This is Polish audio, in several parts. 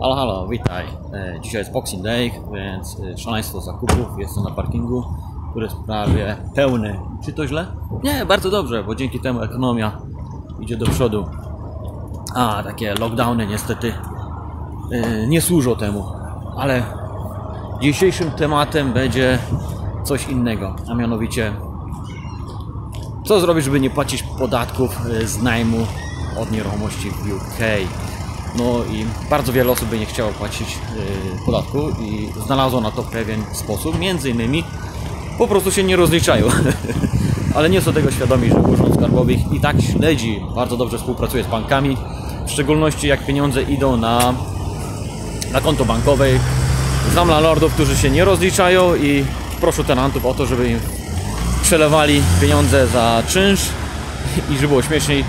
Halo, halo, witaj. Dzisiaj jest Boxing Day, więc szaleństwo zakupów. Jestem na parkingu, który jest prawie pełny. Czy to źle? Nie, bardzo dobrze, bo dzięki temu ekonomia idzie do przodu. A takie lockdowny niestety nie służą temu. Ale dzisiejszym tematem będzie coś innego, a mianowicie co zrobić, żeby nie płacić podatków z najmu od nieruchomości w UK. No i bardzo wiele osób by nie chciało płacić podatku i znalazło na to pewien sposób. Między innymi po prostu się nie rozliczają. Ale nie są tego świadomi, że Urząd Skarbowy i tak śledzi, bardzo dobrze współpracuje z bankami, w szczególności jak pieniądze idą na konto bankowe. Znam landlordów, którzy się nie rozliczają i proszę tenantów o to, żeby im przelewali pieniądze za czynsz i żeby było śmieszniej,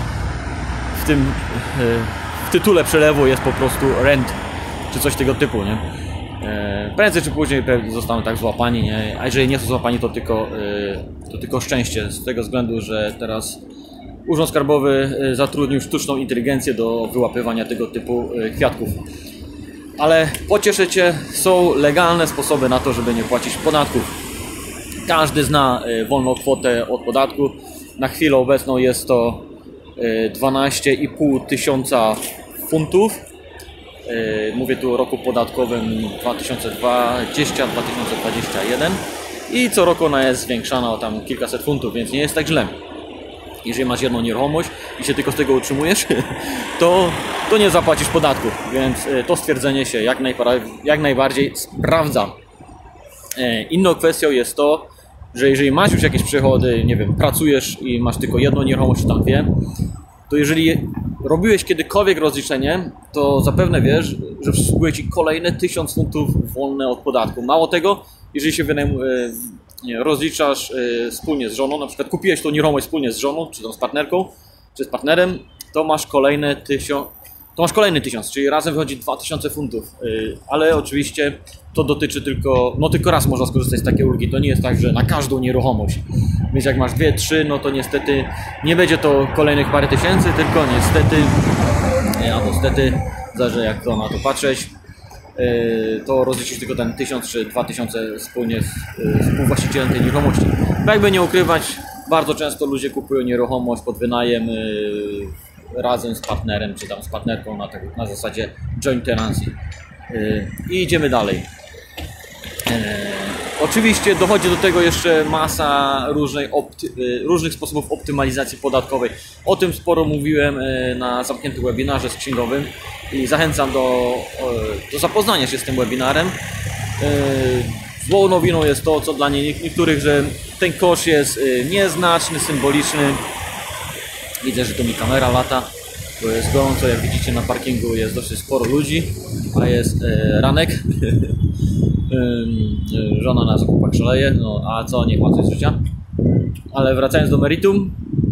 w tytule przelewu jest po prostu rent czy coś tego typu, nie? Prędzej czy później zostaną tak złapani, nie? A jeżeli nie są złapani, to tylko szczęście, z tego względu, że teraz Urząd Skarbowy zatrudnił sztuczną inteligencję do wyłapywania tego typu kwiatków. Ale pocieszę Cię, są legalne sposoby na to, żeby nie płacić podatków. Każdy zna wolną kwotę od podatku. Na chwilę obecną jest to 12,5 tysiąca funtów. Mówię tu o roku podatkowym 2020-2021 i co roku ona jest zwiększana o tam kilkaset funtów, więc nie jest tak źle. Jeżeli masz jedną nieruchomość i się tylko z tego utrzymujesz, to nie zapłacisz podatku, więc to stwierdzenie się jak najbardziej sprawdza. Inną kwestią jest to, że jeżeli masz już jakieś przychody, nie wiem, pracujesz i masz tylko jedną nieruchomość czy tam dwie, to jeżeli robiłeś kiedykolwiek rozliczenie, to zapewne wiesz, że przysługuje Ci kolejne 1000 funtów wolne od podatku. Mało tego, jeżeli się rozliczasz wspólnie z żoną, na przykład kupiłeś tą nieruchomość wspólnie z żoną, czy tam z partnerką, czy z partnerem, to masz kolejne 1000, czyli razem wychodzi 2000 funtów. Ale oczywiście to dotyczy tylko raz można skorzystać z takiej ulgi. To nie jest tak, że na każdą nieruchomość. Więc jak masz 2, 3, no to niestety nie będzie to kolejnych parę tysięcy, tylko niestety, albo stety, zależy jak to na to patrzeć, to rozliczyć tylko ten 1000 czy 2000 wspólnie z współwłaścicielem tej nieruchomości. Bo jakby nie ukrywać, bardzo często ludzie kupują nieruchomość pod wynajem razem z partnerem, czy tam z partnerką na zasadzie joint tenancy. I idziemy dalej. Oczywiście dochodzi do tego jeszcze masa różnych sposobów optymalizacji podatkowej. O tym sporo mówiłem na zamkniętym webinarze z księgowym i zachęcam do zapoznania się z tym webinarem. Złą nowiną jest to, co dla niektórych, że ten koszt jest nieznaczny, symboliczny. Widzę, że tu mi kamera lata, bo jest gorąco, jak widzicie na parkingu jest dosyć sporo ludzi, a jest ranek. Żona na zakupach szaleje, no a co, niech ma coś z życia. Ale wracając do meritum,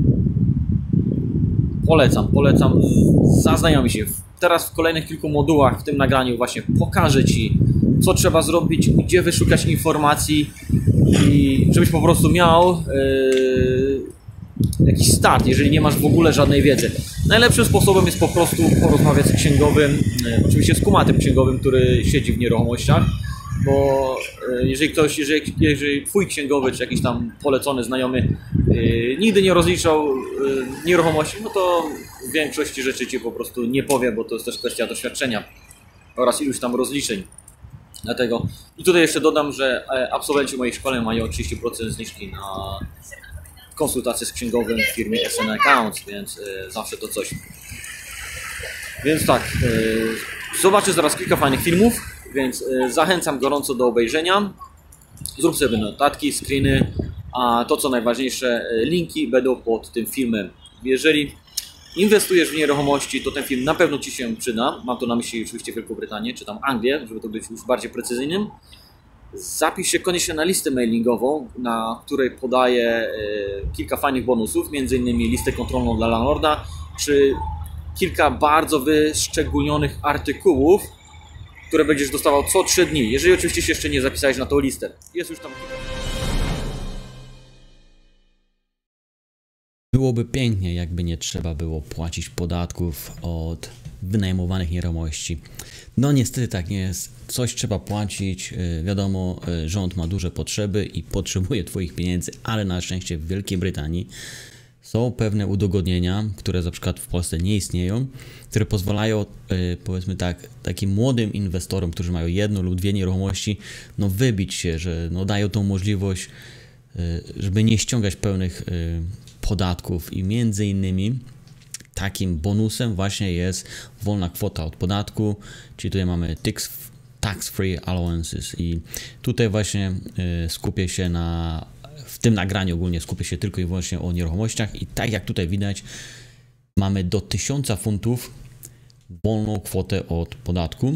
polecam, zaznajomi się. Teraz w kolejnych kilku modułach w tym nagraniu właśnie pokażę Ci, co trzeba zrobić, gdzie wyszukać informacji i żebyś po prostu miał jakiś start, jeżeli nie masz w ogóle żadnej wiedzy. Najlepszym sposobem jest po prostu porozmawiać z księgowym, oczywiście z kumatym księgowym, który siedzi w nieruchomościach, bo jeżeli Twój księgowy czy jakiś tam polecony znajomy nigdy nie rozliczał nieruchomości, no to w większości rzeczy Ci po prostu nie powie, bo to jest też kwestia doświadczenia oraz iluś tam rozliczeń. Dlatego i tutaj jeszcze dodam, że absolwenci moich szkoleń mają 30% zniżki na konsultacje z księgowym w firmie SN Accounts, więc zawsze to coś. Więc tak, zobaczę zaraz kilka fajnych filmów, więc zachęcam gorąco do obejrzenia. Zrób sobie notatki, screeny, a to co najważniejsze, linki będą pod tym filmem. Jeżeli inwestujesz w nieruchomości, to ten film na pewno Ci się przyda. Mam tu na myśli oczywiście Wielką Brytanię, czy tam Anglię, żeby to być już bardziej precyzyjnym. Zapisz się koniecznie na listę mailingową, na której podaję kilka fajnych bonusów, m.in. listę kontrolną dla landlorda, czy kilka bardzo wyszczególnionych artykułów, które będziesz dostawał co 3 dni, jeżeli oczywiście się jeszcze nie zapisałeś na tą listę. Jest już tam kilka. Byłoby pięknie, jakby nie trzeba było płacić podatków od wynajmowanych nieruchomości. No niestety tak nie jest. Coś trzeba płacić. Wiadomo, rząd ma duże potrzeby i potrzebuje Twoich pieniędzy, ale na szczęście w Wielkiej Brytanii są pewne udogodnienia, które na przykład w Polsce nie istnieją, które pozwalają, powiedzmy tak, takim młodym inwestorom, którzy mają jedno lub dwie nieruchomości, no wybić się, że no dają tą możliwość, żeby nie ściągać pełnych podatków i między innymi takim bonusem właśnie jest wolna kwota od podatku, czyli tutaj mamy tax-free allowances i tutaj właśnie skupię się w tym nagraniu ogólnie skupię się tylko i wyłącznie o nieruchomościach i tak jak tutaj widać mamy do 1000 funtów wolną kwotę od podatku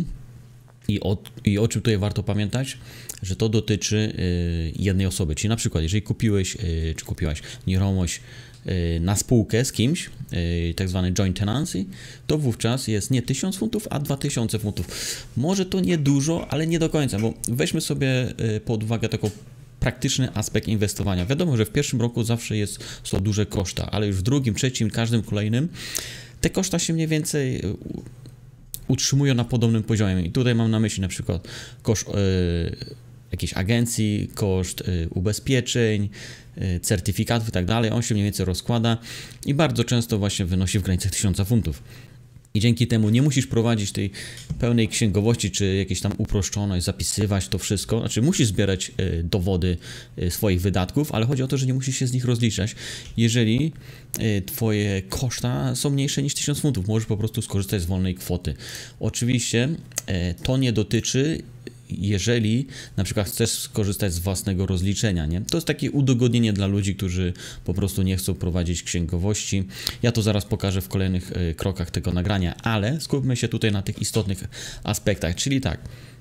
i o czym tutaj warto pamiętać, że to dotyczy jednej osoby, czyli na przykład jeżeli kupiłeś czy kupiłaś nieruchomość na spółkę z kimś, tak zwany joint tenancy, to wówczas jest nie 1000 funtów, a 2000 funtów. Może to nie dużo, ale nie do końca, bo weźmy sobie pod uwagę taką praktyczny aspekt inwestowania. Wiadomo, że w pierwszym roku zawsze są duże koszta, ale już w drugim, trzecim, każdym kolejnym te koszta się mniej więcej utrzymują na podobnym poziomie. I tutaj mam na myśli na przykład koszt jakiejś agencji, koszt ubezpieczeń, certyfikatów i tak dalej. On się mniej więcej rozkłada i bardzo często właśnie wynosi w granicach 1000 funtów. I dzięki temu nie musisz prowadzić tej pełnej księgowości, czy jakieś tam uproszczonej, zapisywać to wszystko. Znaczy musisz zbierać dowody swoich wydatków, ale chodzi o to, że nie musisz się z nich rozliczać. Jeżeli Twoje koszta są mniejsze niż 1000 funtów, możesz po prostu skorzystać z wolnej kwoty. Oczywiście to nie dotyczy, jeżeli na przykład chcesz skorzystać z własnego rozliczenia, nie? To jest takie udogodnienie dla ludzi, którzy po prostu nie chcą prowadzić księgowości. Ja to zaraz pokażę w kolejnych krokach tego nagrania, ale skupmy się tutaj na tych istotnych aspektach, czyli tak.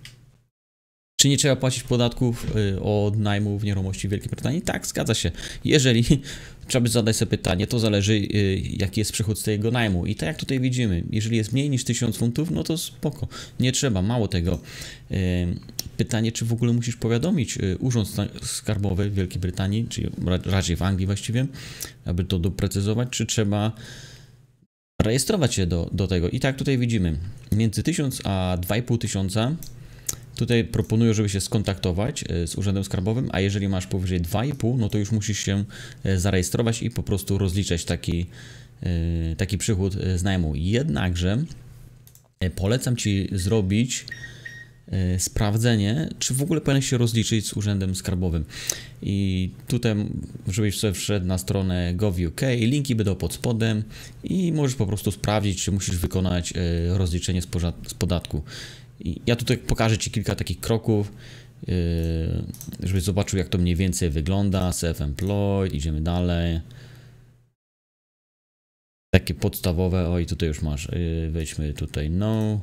Czy nie trzeba płacić podatków od najmu w nieruchomości w Wielkiej Brytanii? Tak, zgadza się. Jeżeli, trzeba by zadać sobie pytanie, to zależy jaki jest przychód z tego najmu. I tak jak tutaj widzimy, jeżeli jest mniej niż 1000 funtów, no to spoko, nie trzeba, mało tego. Pytanie, czy w ogóle musisz powiadomić Urząd Skarbowy w Wielkiej Brytanii, czy raczej w Anglii właściwie, aby to doprecyzować, czy trzeba rejestrować się do tego. I tak tutaj widzimy, między 1000 a 2500 tutaj proponuję, żeby się skontaktować z Urzędem Skarbowym, a jeżeli masz powyżej 2,5, no to już musisz się zarejestrować i po prostu rozliczać taki przychód z najmu. Jednakże polecam Ci zrobić sprawdzenie, czy w ogóle powinieneś się rozliczyć z Urzędem Skarbowym. I tutaj, żebyś sobie wszedł na stronę gov.uk, linki będą pod spodem i możesz po prostu sprawdzić, czy musisz wykonać rozliczenie z podatku. I ja tutaj pokażę Ci kilka takich kroków, żebyś zobaczył, jak to mniej więcej wygląda. Self-employed, idziemy dalej. Takie podstawowe, oj tutaj już masz, wejdźmy tutaj no.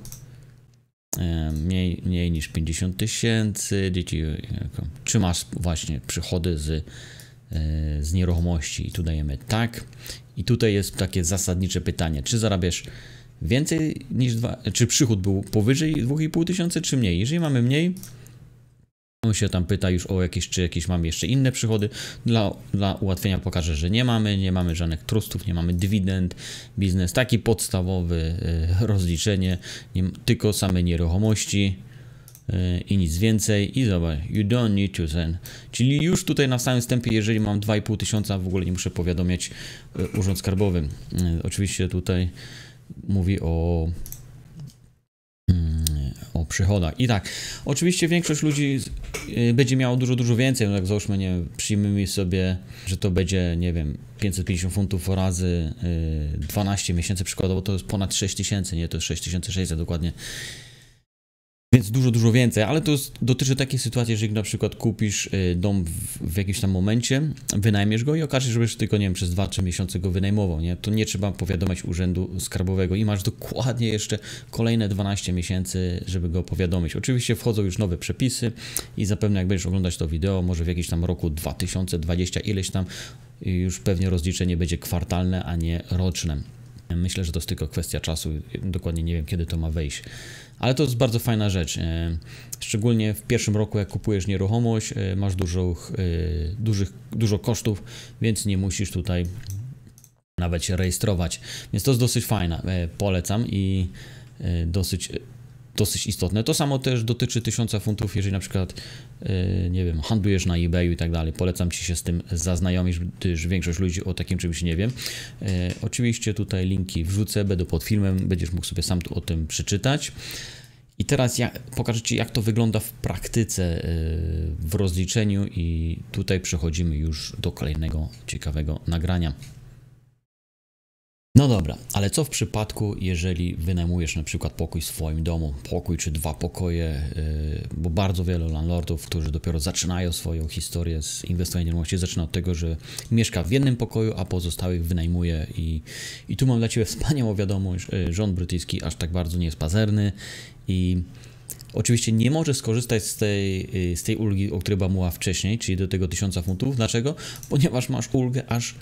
Mniej niż 50 000, czy masz właśnie przychody z nieruchomości i tu dajemy tak. I tutaj jest takie zasadnicze pytanie, czy zarabiasz więcej niż czy przychód był powyżej 2500 czy mniej. Jeżeli mamy mniej, on się tam pyta już o czy jakieś mamy jeszcze inne przychody. Dla ułatwienia pokażę, że nie mamy żadnych trustów, nie mamy dywidend, biznes, taki podstawowy rozliczenie, tylko same nieruchomości i nic więcej. I zobacz, you don't need to send. Czyli już tutaj na samym wstępie, jeżeli mam 2500, w ogóle nie muszę powiadomiać Urząd Skarbowy. Oczywiście tutaj mówi o przychodach. I tak, oczywiście większość ludzi będzie miało dużo więcej. No tak załóżmy, nie wiem, przyjmijmy sobie, że to będzie, nie wiem, 550 funtów razy 12 miesięcy przykładowo, to jest ponad 6000, nie? To jest 6600 dokładnie. Więc dużo więcej, ale to dotyczy takiej sytuacji, jeżeli na przykład kupisz dom w jakimś tam momencie, wynajmiesz go i okaże się, że tylko, nie wiem, przez 2-3 miesiące go wynajmował, nie? To nie trzeba powiadomić Urzędu Skarbowego i masz dokładnie jeszcze kolejne 12 miesięcy, żeby go powiadomić. Oczywiście wchodzą już nowe przepisy i zapewne jak będziesz oglądać to wideo, może w jakimś tam roku 2020 ileś tam, już pewnie rozliczenie będzie kwartalne, a nie roczne. Myślę, że to jest tylko kwestia czasu, dokładnie nie wiem, kiedy to ma wejść. Ale to jest bardzo fajna rzecz, szczególnie w pierwszym roku, jak kupujesz nieruchomość, masz dużo kosztów, więc nie musisz tutaj nawet się rejestrować. Więc to jest dosyć fajne, polecam i dosyć istotne. To samo też dotyczy 1000 funtów, jeżeli na przykład, nie wiem, handlujesz na eBayu i tak dalej. Polecam Ci się z tym zaznajomić, gdyż większość ludzi o takim czymś nie wie. Oczywiście tutaj linki wrzucę, będą pod filmem, będziesz mógł sobie sam o tym przeczytać. I teraz pokażę Ci, jak to wygląda w praktyce, w rozliczeniu i tutaj przechodzimy już do kolejnego ciekawego nagrania. No dobra, ale co w przypadku, jeżeli wynajmujesz na przykład pokój w swoim domu, pokój czy 2 pokoje, bo bardzo wielu landlordów, którzy dopiero zaczynają swoją historię z inwestowaniem w nieruchomości, zaczyna od tego, że mieszka w jednym pokoju, a pozostałych wynajmuje i tu mam dla Ciebie wspaniałą wiadomość, rząd brytyjski aż tak bardzo nie jest pazerny i oczywiście nie może skorzystać z tej ulgi, o której była mowa wcześniej, czyli do tego 1000 funtów. Dlaczego? Ponieważ masz ulgę aż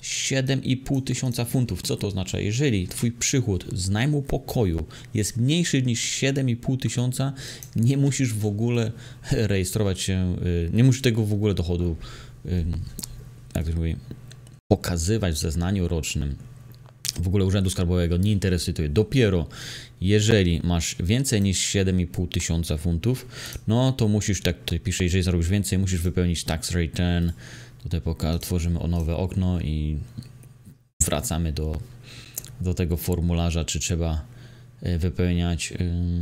7500 funtów. Co to oznacza? Jeżeli Twój przychód z najmu pokoju jest mniejszy niż 7500, nie musisz w ogóle rejestrować się, nie musisz tego w ogóle dochodu, jak to się mówi, pokazywać w zeznaniu rocznym. W ogóle Urzędu Skarbowego nie interesuje. Dopiero jeżeli masz więcej niż 7500 funtów, no to musisz, tak tutaj pisze, jeżeli zarobisz więcej, musisz wypełnić tax return. Tutaj tworzymy nowe okno i wracamy do tego formularza, czy trzeba wypełniać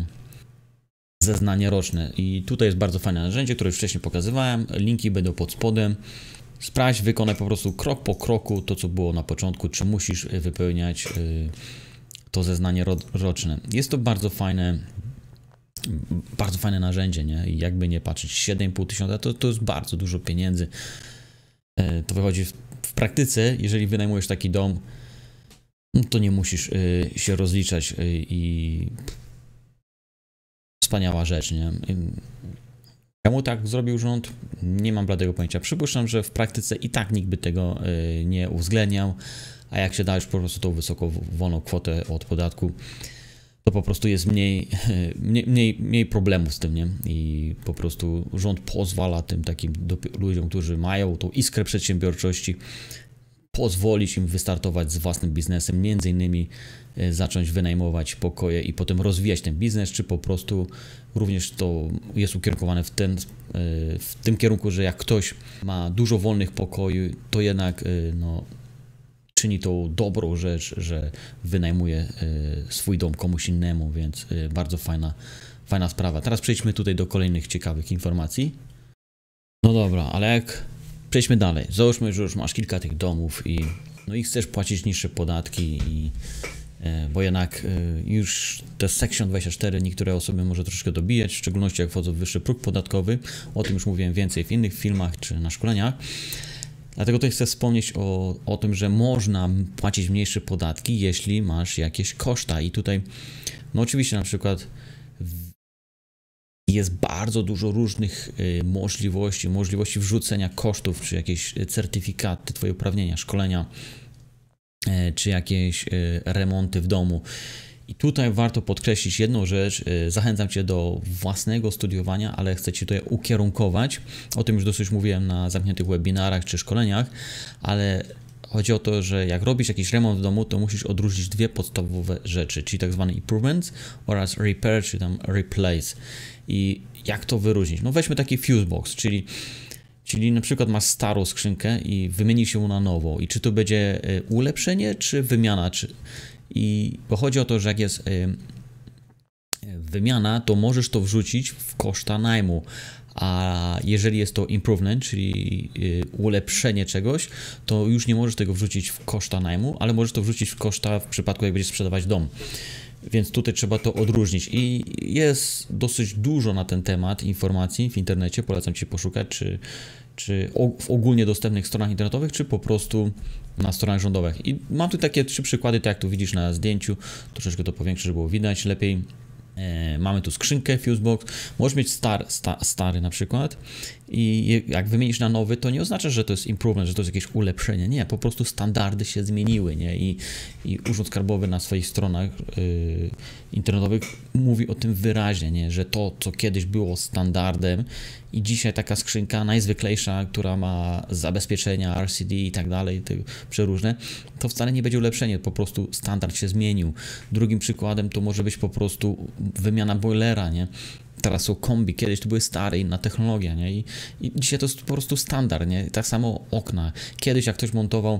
zeznanie roczne. I tutaj jest bardzo fajne narzędzie, które już wcześniej pokazywałem. Linki będą pod spodem. Sprawdź, wykonaj po prostu krok po kroku to, co było na początku, czy musisz wypełniać to zeznanie roczne. Jest to bardzo fajne narzędzie, nie? I jakby nie patrzeć, 7500 to jest bardzo dużo pieniędzy. To wychodzi w praktyce, jeżeli wynajmujesz taki dom, no to nie musisz się rozliczać i wspaniała rzecz, nie? Czemu tak zrobił rząd? Nie mam bladego pojęcia. Przypuszczam, że w praktyce i tak nikt by tego nie uwzględniał, a jak się dajesz po prostu tą wysoką wolną kwotę od podatku, to po prostu jest mniej problemów z tym, nie? I po prostu rząd pozwala tym takim ludziom, którzy mają tą iskrę przedsiębiorczości, pozwolić im wystartować z własnym biznesem, między innymi zacząć wynajmować pokoje i potem rozwijać ten biznes, czy po prostu również to jest ukierunkowane w tym kierunku, że jak ktoś ma dużo wolnych pokoi, to jednak no, czyni tą dobrą rzecz, że wynajmuje swój dom komuś innemu, więc bardzo fajna sprawa. Teraz przejdźmy tutaj do kolejnych ciekawych informacji. No dobra, ale jak przejdźmy dalej. Załóżmy, że już masz kilka tych domów i chcesz płacić niższe podatki, bo jednak już te Section 24 niektóre osoby może troszkę dobijać, w szczególności jak wchodzą w wyższy próg podatkowy. O tym już mówiłem więcej w innych filmach czy na szkoleniach. Dlatego tutaj chcę wspomnieć o tym, że można płacić mniejsze podatki, jeśli masz jakieś koszta. I tutaj, no oczywiście na przykład jest bardzo dużo różnych możliwości wrzucenia kosztów, czy jakieś certyfikaty, Twoje uprawnienia, szkolenia, czy jakieś remonty w domu. I tutaj warto podkreślić jedną rzecz. Zachęcam Cię do własnego studiowania, ale chcę Cię tutaj ukierunkować. O tym już dosyć mówiłem na zamkniętych webinarach czy szkoleniach, ale chodzi o to, że jak robisz jakiś remont w domu, to musisz odróżnić dwie podstawowe rzeczy, czyli tak zwane improvements oraz repair, czy tam replace. I jak to wyróżnić? No weźmy taki fuse box, czyli na przykład masz starą skrzynkę i wymienisz ją na nową. I czy to będzie ulepszenie, czy wymiana? Bo chodzi o to, że jak jest wymiana, to możesz to wrzucić w koszta najmu. A jeżeli jest to improvement, czyli ulepszenie czegoś, to już nie możesz tego wrzucić w koszta najmu, ale możesz to wrzucić w koszta w przypadku, jak będziesz sprzedawać dom. Więc tutaj trzeba to odróżnić i jest dosyć dużo na ten temat informacji w internecie, polecam Ci poszukać, czy w ogólnie dostępnych stronach internetowych, czy po prostu na stronach rządowych. I mam tu takie 3 przykłady, tak jak tu widzisz na zdjęciu, troszeczkę to powiększę, żeby było widać lepiej. Mamy tu skrzynkę Fusebox, możesz mieć stary na przykład i jak wymienisz na nowy, to nie oznacza, że to jest improvement, że to jest jakieś ulepszenie, nie, po prostu standardy się zmieniły, nie, i Urząd Skarbowy na swoich stronach internetowych mówi o tym wyraźnie, nie, że to, co kiedyś było standardem i dzisiaj taka skrzynka najzwyklejsza, która ma zabezpieczenia RCD i tak dalej, przeróżne, to wcale nie będzie ulepszenie, po prostu standard się zmienił. Drugim przykładem to może być po prostu wymiana boilera, nie? Teraz są kombi, kiedyś to były stare, inna technologia, nie? I dzisiaj to jest po prostu standard, nie? Tak samo okna. Kiedyś jak ktoś montował,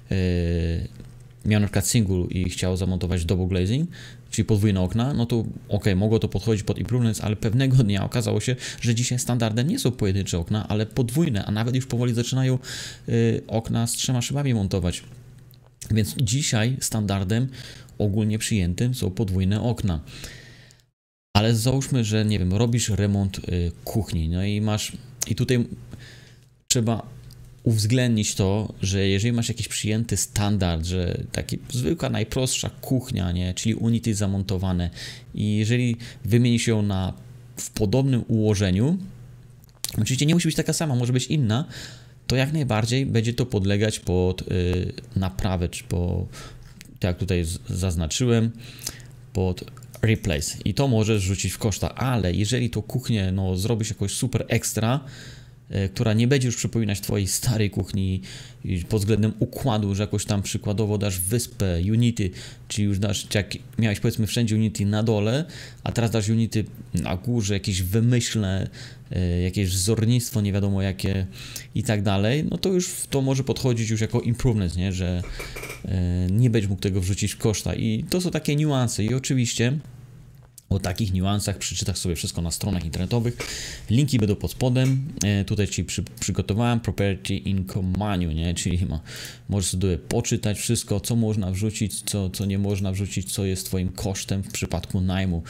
miał na przykład single i chciał zamontować double glazing, czyli podwójne okna, no to mogło to podchodzić pod improvements, ale pewnego dnia okazało się, że dzisiaj standardem nie są pojedyncze okna, ale podwójne, a nawet już powoli zaczynają okna z 3 szybami montować. Więc dzisiaj standardem ogólnie przyjętym są podwójne okna. Ale załóżmy, że nie wiem, robisz remont kuchni, no i tutaj trzeba uwzględnić to, że jeżeli masz jakiś przyjęty standard, że taki zwykła, najprostsza kuchnia, nie, czyli unity zamontowane i jeżeli wymienisz ją w podobnym ułożeniu, oczywiście nie musi być taka sama, może być inna, to jak najbardziej będzie to podlegać pod naprawę, czy tak jak tutaj zaznaczyłem, pod replace i to możesz rzucić w koszta, ale jeżeli to kuchnię zrobisz jakoś super ekstra, która nie będzie już przypominać twojej starej kuchni pod względem układu, że jakoś tam przykładowo dasz wyspę Unity, czyli już dasz, jak miałeś powiedzmy wszędzie Unity na dole, a teraz dasz Unity na górze, jakieś wymyślne, jakieś wzornictwo, nie wiadomo jakie i tak dalej, no to już to może podchodzić już jako improvement, nie? Że nie będziesz mógł tego wrzucić w koszta i to są takie niuanse i oczywiście o takich niuansach przeczytasz sobie wszystko na stronach internetowych. Linki będą pod spodem. Tutaj Ci przygotowałem Property Income Manual, nie? Czyli możesz sobie poczytać wszystko, co można wrzucić, co nie można wrzucić, co jest Twoim kosztem w przypadku najmu.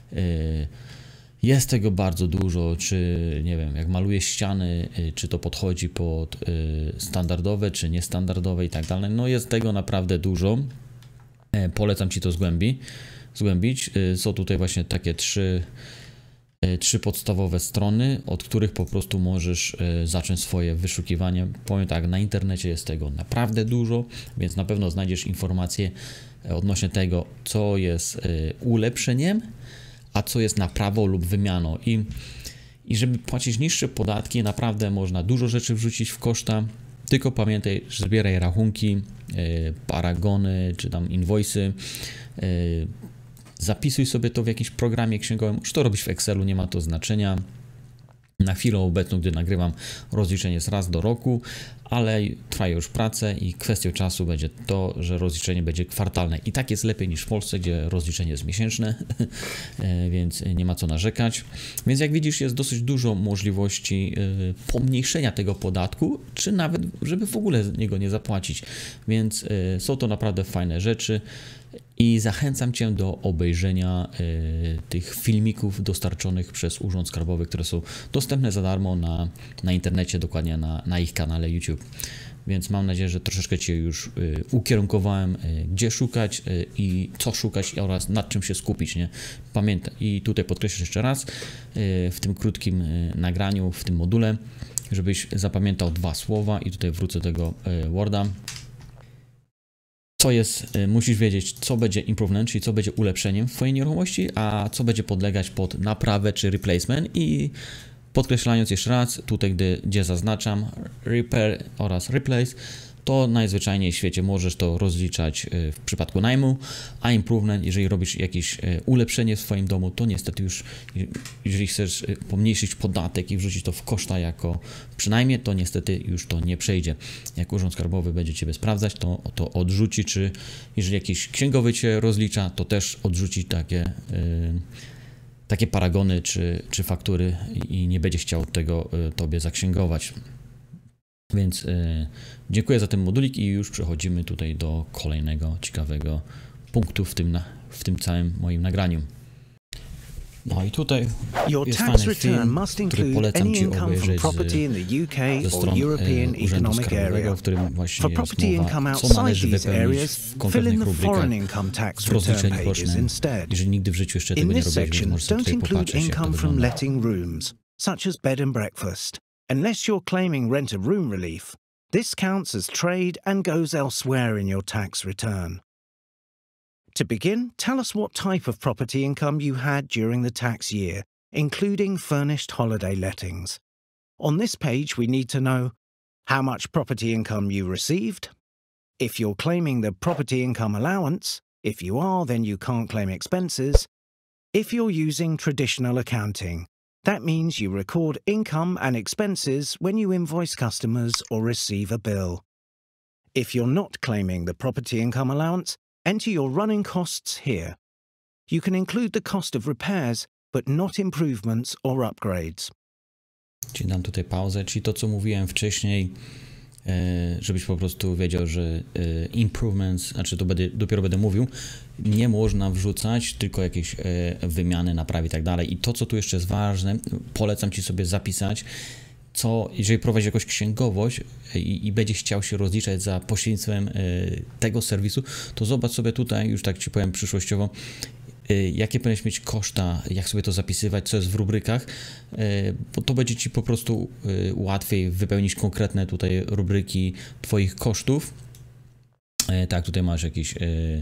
Jest tego bardzo dużo, czy nie wiem, jak malujesz ściany, czy to podchodzi pod standardowe, czy niestandardowe i tak dalej. No jest tego naprawdę dużo. Polecam Ci to zgłębić. Są tutaj właśnie takie trzy podstawowe strony, od których po prostu możesz zacząć swoje wyszukiwanie. Powiem tak, na internecie jest tego naprawdę dużo, więc na pewno znajdziesz informacje odnośnie tego, co jest ulepszeniem, a co jest naprawą lub wymianą. I żeby płacić niższe podatki, naprawdę można dużo rzeczy wrzucić w koszta. Tylko pamiętaj, że zbieraj rachunki, paragony, czy tam invoice'y, zapisuj sobie to w jakimś programie księgowym, już to robisz w Excelu, nie ma to znaczenia. Na chwilę obecną, gdy nagrywam, rozliczenie jest raz do roku, ale trwa już prace i kwestią czasu będzie to, że rozliczenie będzie kwartalne. I tak jest lepiej niż w Polsce, gdzie rozliczenie jest miesięczne, więc nie ma co narzekać. Więc jak widzisz, jest dosyć dużo możliwości pomniejszenia tego podatku, czy nawet, żeby w ogóle z niego nie zapłacić. Więc są to naprawdę fajne rzeczy. I zachęcam Cię do obejrzenia tych filmików dostarczonych przez Urząd Skarbowy, które są dostępne za darmo na internecie, dokładnie na ich kanale YouTube. Więc mam nadzieję, że troszeczkę Cię już ukierunkowałem, gdzie szukać i co szukać oraz nad czym się skupić, nie? Pamiętaj, i tutaj podkreślę jeszcze raz, w tym krótkim nagraniu, w tym module, żebyś zapamiętał 2 słowa i tutaj wrócę do tego Worda. Co jest, musisz wiedzieć, co będzie improvement, czyli co będzie ulepszeniem w Twojej nieruchomości, a co będzie podlegać pod naprawę czy replacement i podkreślając jeszcze raz, tutaj gdzie zaznaczam repair oraz replace, to najzwyczajniej w świecie możesz to rozliczać w przypadku najmu, a improvement, jeżeli robisz jakieś ulepszenie w swoim domu, to niestety już, jeżeli chcesz pomniejszyć podatek i wrzucić to w koszta jako przynajmniej, to niestety już to nie przejdzie. Jak Urząd Skarbowy będzie Ciebie sprawdzać, to odrzuci, czy jeżeli jakiś księgowy Cię rozlicza, to też odrzuci takie paragony czy faktury i nie będzie chciał tego Tobie zaksięgować. Więc dziękuję za ten modulik i już przechodzimy tutaj do kolejnego ciekawego punktu w tym całym moim nagraniu. No i tutaj Your jest tax fajny return film, must który include polecam any Ci income from obejrzeć property in the UK ze or stron European Urzędu Economic Skarbowego, Area. w którym właśnie For jest property income mowa, co outside należy these wypełnić areas, w fill konkretnych in the rubrykach foreign income tax w return rozliczeniu pages rocznym. instead. Jeżeli nigdy w życiu jeszcze tego In nie this robiłeś, więc section, możesz sobie don't tutaj include popatrzeć, jak to income from wygląda. letting rooms, such as bed and breakfast, unless you're claiming rent a room relief. This counts as trade and goes elsewhere in your tax return. To begin, tell us what type of property income you had during the tax year, including furnished holiday lettings. On this page, we need to know how much property income you received, if you're claiming the property income allowance. If you are, then you can't claim expenses. If you're using traditional accounting, that means you record income and expenses when you invoice customers or receive a bill. If you're not claiming the property income allowance, enter your running costs here. You can include the cost of repairs, but not improvements or upgrades. Czyli dam tutaj pauzę, czyli to, co mówiłem wcześniej, żebyś po prostu wiedział, że improvements, znaczy to dopiero będę mówił, nie można wrzucać, tylko jakieś wymiany, naprawy i tak dalej. I to, co tu jeszcze jest ważne, polecam Ci sobie zapisać, co, jeżeli prowadzisz jakąś księgowość i będziesz chciał się rozliczać za pośrednictwem tego serwisu, to zobacz sobie tutaj, już tak Ci powiem przyszłościowo, jakie powinieneś mieć koszta, jak sobie to zapisywać, co jest w rubrykach, bo to będzie Ci po prostu łatwiej wypełnić konkretne tutaj rubryki Twoich kosztów. Tak, tutaj masz jakiś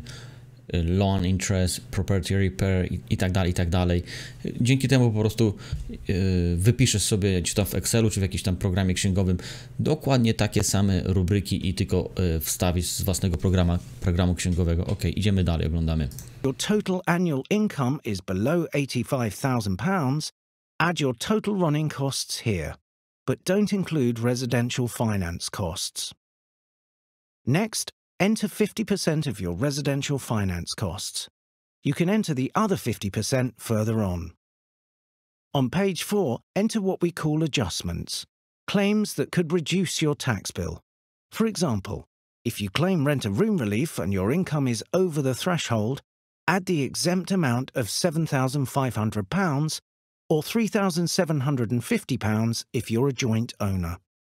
loan interest, property repair i tak dalej. Dzięki temu po prostu wypiszesz sobie czy to w Excelu, czy w jakimś tam programie księgowym dokładnie takie same rubryki i tylko wstawisz z własnego programu księgowego. Ok, idziemy dalej, oglądamy. Your total annual income is below £85,000. Add your total running costs here, but don't include residential finance costs. Next, enter 50% of your residential finance costs. You can enter the other 50% further on. On page 4, enter what we call adjustments, claims that could reduce your tax bill. For example, if you claim rent a room relief and your income is over the threshold, add the exempt amount of £7,500 or £3,750 if you're a joint owner.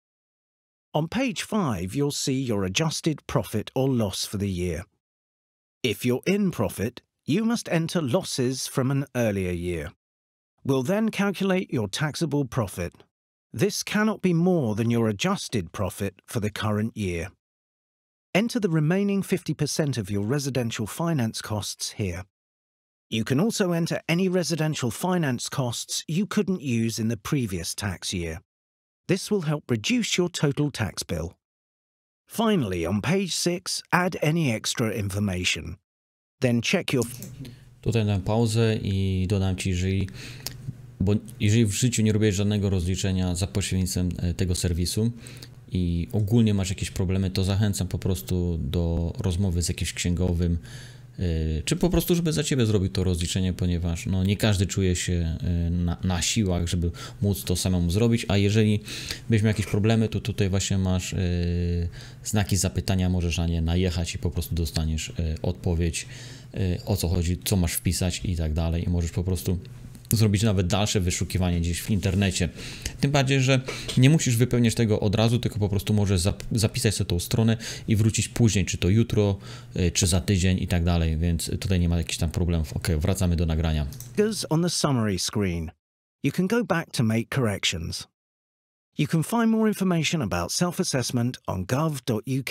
On page 5, you'll see your adjusted profit or loss for the year. If you're in profit, you must enter losses from an earlier year. We'll then calculate your taxable profit. This cannot be more than your adjusted profit for the current year. Enter the remaining 50% of your residential finance costs here. You can also enter any residential finance costs you couldn't use in the previous tax year. This will help reduce your total tax bill. Finally, on page 6, add any extra information. Then check your... Tutaj dam pauzę i dodam Ci, bo jeżeli w życiu nie robisz żadnego rozliczenia za pośrednictwem tego serwisu i ogólnie masz jakieś problemy, to zachęcam po prostu do rozmowy z jakimś księgowym, czy po prostu, żeby za Ciebie zrobił to rozliczenie, ponieważ no, nie każdy czuje się na siłach, żeby móc to samemu zrobić, a jeżeli byś miał jakieś problemy, to tutaj właśnie masz znaki zapytania, możesz na nie najechać i po prostu dostaniesz odpowiedź, o co chodzi, co masz wpisać i tak dalej i możesz po prostu zrobić nawet dalsze wyszukiwanie gdzieś w internecie. Tym bardziej, że nie musisz wypełniać tego od razu, tylko po prostu możesz zapisać sobie tą stronę i wrócić później, czy to jutro, czy za tydzień i tak dalej, więc tutaj nie ma jakichś tam problemów. Ok, wracamy do nagrania. On the summary screen. You can go back to make corrections. You can find more information about self-assessment on gov.uk.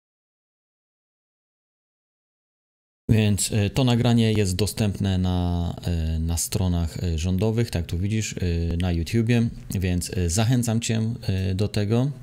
Więc to nagranie jest dostępne na stronach rządowych, tak tu widzisz, na YouTubie, więc zachęcam Cię do tego.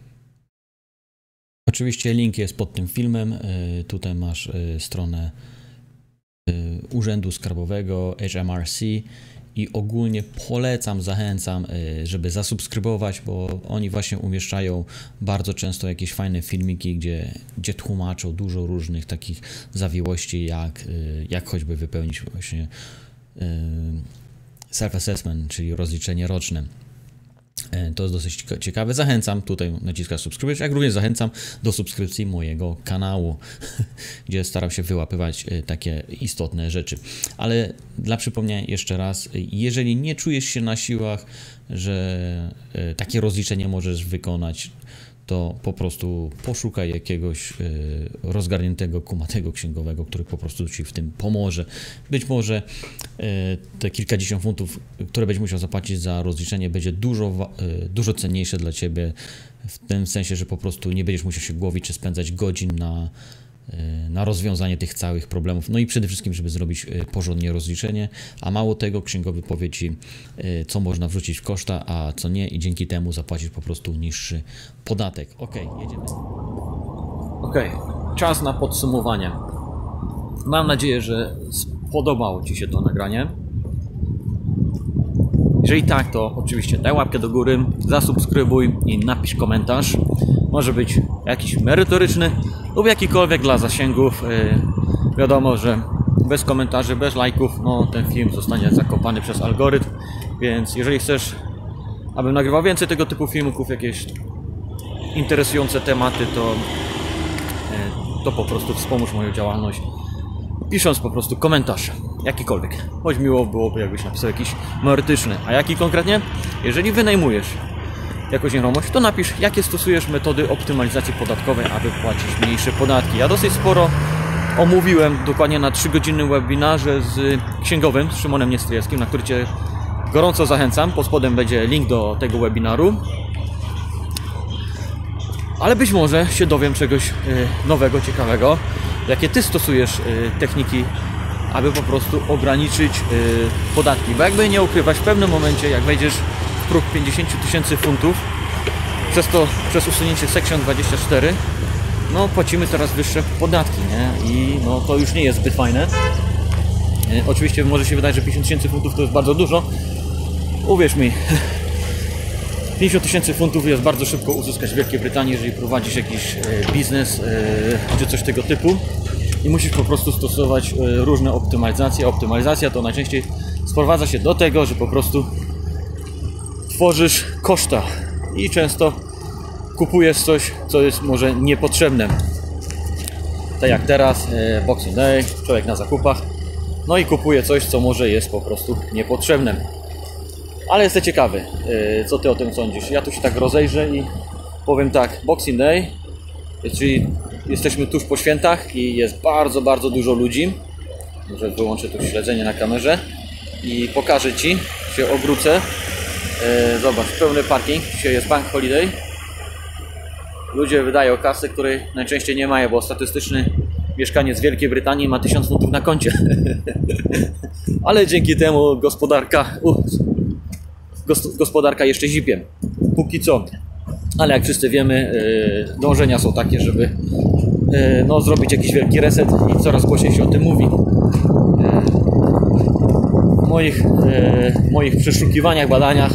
Oczywiście link jest pod tym filmem, tutaj masz stronę Urzędu Skarbowego, HMRC i ogólnie polecam, zachęcam, żeby zasubskrybować, bo oni właśnie umieszczają bardzo często jakieś fajne filmiki, gdzie tłumaczą dużo różnych takich zawiłości, jak choćby wypełnić właśnie self-assessment, czyli rozliczenie roczne. To jest dosyć ciekawe. Zachęcam, tutaj naciskać subskrypcję, jak również zachęcam do subskrypcji mojego kanału, gdzie staram się wyłapywać takie istotne rzeczy. Ale dla przypomnienia jeszcze raz, jeżeli nie czujesz się na siłach, że takie rozliczenie możesz wykonać, to po prostu poszukaj jakiegoś rozgarniętego, kumatego księgowego, który po prostu Ci w tym pomoże. Być może te kilkadziesiąt funtów, które będziesz musiał zapłacić za rozliczenie, będzie dużo cenniejsze dla Ciebie, w tym sensie, że po prostu nie będziesz musiał się głowić czy spędzać godzin na rozwiązanie tych całych problemów. No i przede wszystkim, żeby zrobić porządnie rozliczenie, a mało tego, księgowy powie Ci, co można wrzucić w koszta, a co nie, i dzięki temu zapłacisz po prostu niższy podatek. Ok, jedziemy. Ok, czas na podsumowanie. Mam nadzieję, że spodobało Ci się to nagranie. Jeżeli tak, to oczywiście daj łapkę do góry, zasubskrybuj i napisz komentarz. Może być jakiś merytoryczny lub jakikolwiek dla zasięgów. Wiadomo, że bez komentarzy, bez lajków, no ten film zostanie zakopany przez algorytm. Więc jeżeli chcesz, abym nagrywał więcej tego typu filmików, jakieś interesujące tematy, to po prostu wspomóż moją działalność, pisząc po prostu komentarz, jakikolwiek. Choć miło byłoby, jakbyś napisał jakiś merytoryczny. A jaki konkretnie? Jeżeli wynajmujesz jakąś nieruchomość, to napisz, jakie stosujesz metody optymalizacji podatkowej, aby płacić mniejsze podatki. Ja dosyć sporo omówiłem dokładnie na 3-godzinnym webinarze z księgowym, z Szymonem Niestryjewskim, na który Cię gorąco zachęcam. Pod spodem będzie link do tego webinaru. Ale być może się dowiem czegoś nowego, ciekawego, jakie Ty stosujesz techniki, aby po prostu ograniczyć podatki. Bo jakby nie ukrywać, w pewnym momencie, jak wejdziesz w próg 50 000 funtów, przez usunięcie Section 24, no płacimy coraz wyższe podatki, nie? I no to już nie jest zbyt fajne. Oczywiście może się wydać, że 50 000 funtów to jest bardzo dużo. Uwierz mi, 50 000 funtów jest bardzo szybko uzyskać w Wielkiej Brytanii, jeżeli prowadzisz jakiś biznes czy coś tego typu i musisz po prostu stosować różne optymalizacje. Optymalizacja to najczęściej sprowadza się do tego, że po prostu tworzysz koszta i często kupujesz coś, co jest może niepotrzebne. Tak jak teraz, Boxing Day, człowiek na zakupach, no i kupuje coś, co może jest po prostu niepotrzebne. Ale jestem ciekawy, co Ty o tym sądzisz. Ja tu się tak rozejrzę i powiem tak, Boxing Day, czyli jesteśmy tuż po świętach i jest bardzo, bardzo dużo ludzi. Może wyłączę tu śledzenie na kamerze i pokażę Ci, się obrócę. Zobacz, pełny parking, dzisiaj jest Bank Holiday. Ludzie wydają kasę, której najczęściej nie mają, bo statystyczny mieszkaniec Wielkiej Brytanii ma 1000 funtów na koncie. Ale dzięki temu gospodarka jeszcze zipie. Póki co. Ale jak wszyscy wiemy, dążenia są takie, żeby no, zrobić jakiś wielki reset i coraz głośniej się o tym mówi. W moich przeszukiwaniach, badaniach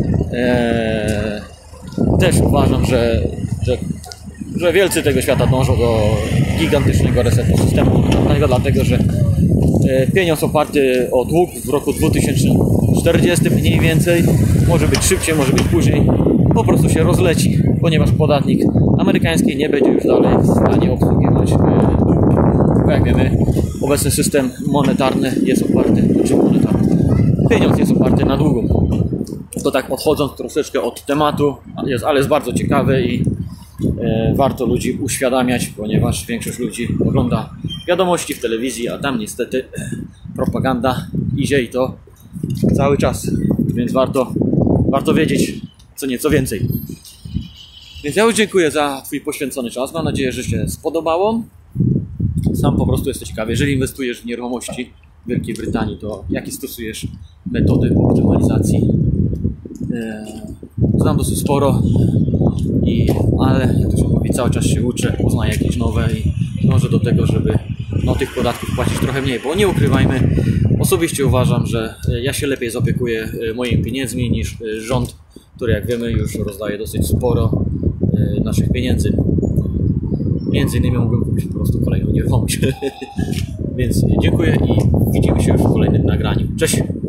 też uważam, że wielcy tego świata dążą do gigantycznego resetu systemu. Dlatego, że pieniądz oparty o dług w roku 2040 mniej więcej, może być szybciej, może być później, po prostu się rozleci, ponieważ podatnik amerykański nie będzie już dalej w stanie obsługiwać długu. Jak wiemy, obecny system monetarny jest oparty, pieniądz jest oparty na długu. To tak odchodząc troszeczkę od tematu, ale jest bardzo ciekawy i warto ludzi uświadamiać, ponieważ większość ludzi ogląda wiadomości w telewizji, a tam niestety propaganda idzie i to cały czas, więc warto wiedzieć co nieco więcej. Więc ja już dziękuję za Twój poświęcony czas, mam nadzieję, że się spodobało. Sam po prostu jestem ciekawy, jeżeli inwestujesz w nieruchomości w Wielkiej Brytanii, to jakie stosujesz metody optymalizacji? Znam dosyć sporo, ale jak to się mówi, cały czas się uczę, poznaję jakieś nowe i dążę do tego, żeby tych podatków płacić trochę mniej, bo nie ukrywajmy, osobiście uważam, że ja się lepiej zaopiekuję moimi pieniędzmi niż rząd, który jak wiemy już rozdaje dosyć sporo naszych pieniędzy. Między innymi mógłbym kupić po prostu kolejną nieruchomość. Więc dziękuję i widzimy się już w kolejnym nagraniu. Cześć!